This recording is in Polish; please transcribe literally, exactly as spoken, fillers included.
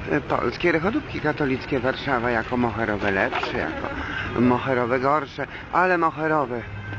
polskie rechodówki katolickie Warszawa jako moherowe lepsze, jako moherowe gorsze, ale moherowe.